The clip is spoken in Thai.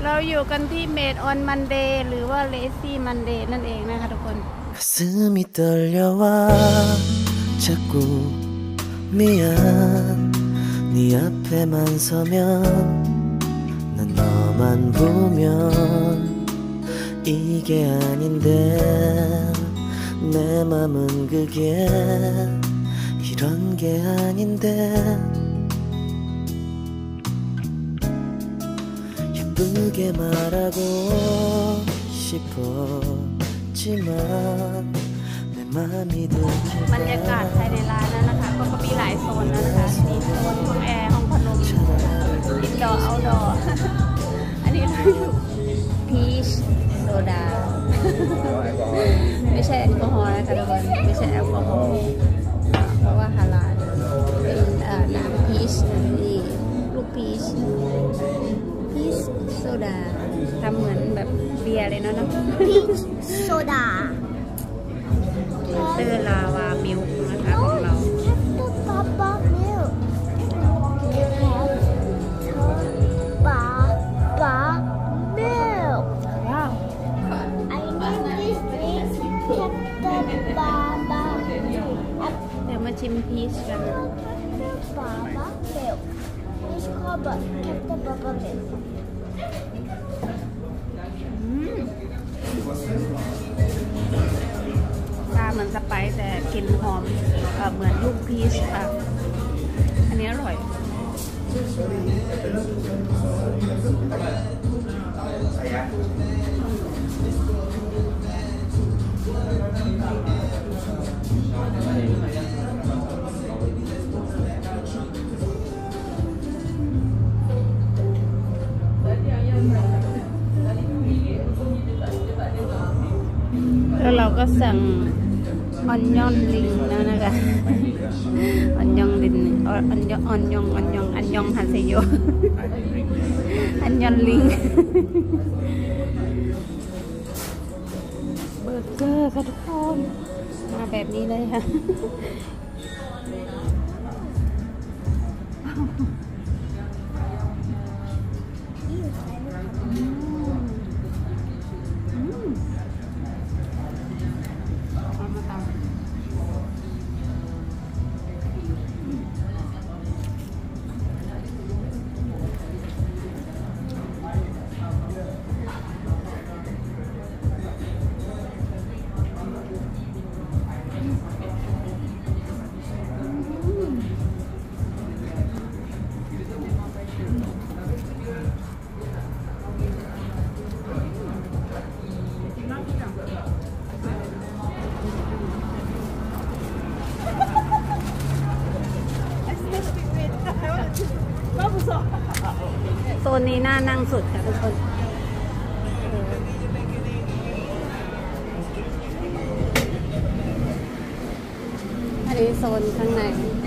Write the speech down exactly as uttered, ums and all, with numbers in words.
เราอยู่กันที่ Made on Monday หรือว่า Lazy Monday นั่นเองนะคะทุกคนบรรยากาศภายในร้านนั้นนะคะก็มีหลายโซนแล้วนะคะมีโซนห้องแอร์ห้องพัดลมอินดอร์เอาท์ดอร์อันนี้เราอยู่พีชโซดาไม่ใช่แอลกอฮอล์นะคะทุกคนไม่ใช่แอลกอฮอล์เพราะว่าฮาลาลเป็นน้ำพีชนี่ลูกพีชพีชโซดาทำเหมือนแบบเบียร์เลยเนาะพีชโซดาเตอร์ลาวามิลค์นะคะของเราเดี๋ยวมาชิมพีชกันชาเหมือนสไปซ์แต่กลิ่นหอมเหมือนลูกพีชค่ะอันนี้อร่อยแล้วเราก็สั่งออนยอนลิงแล้วนะคะออนยองลิงออนยองออนยองออนยองอันยองฮันเซโยอันยอนลิงเบอร์เกอร์ค่ะทุกคนมาแบบนี้เลยค่ะโซนนี้น่านั่งสุดค่ะทุกคนอันนี้โซนข้างใน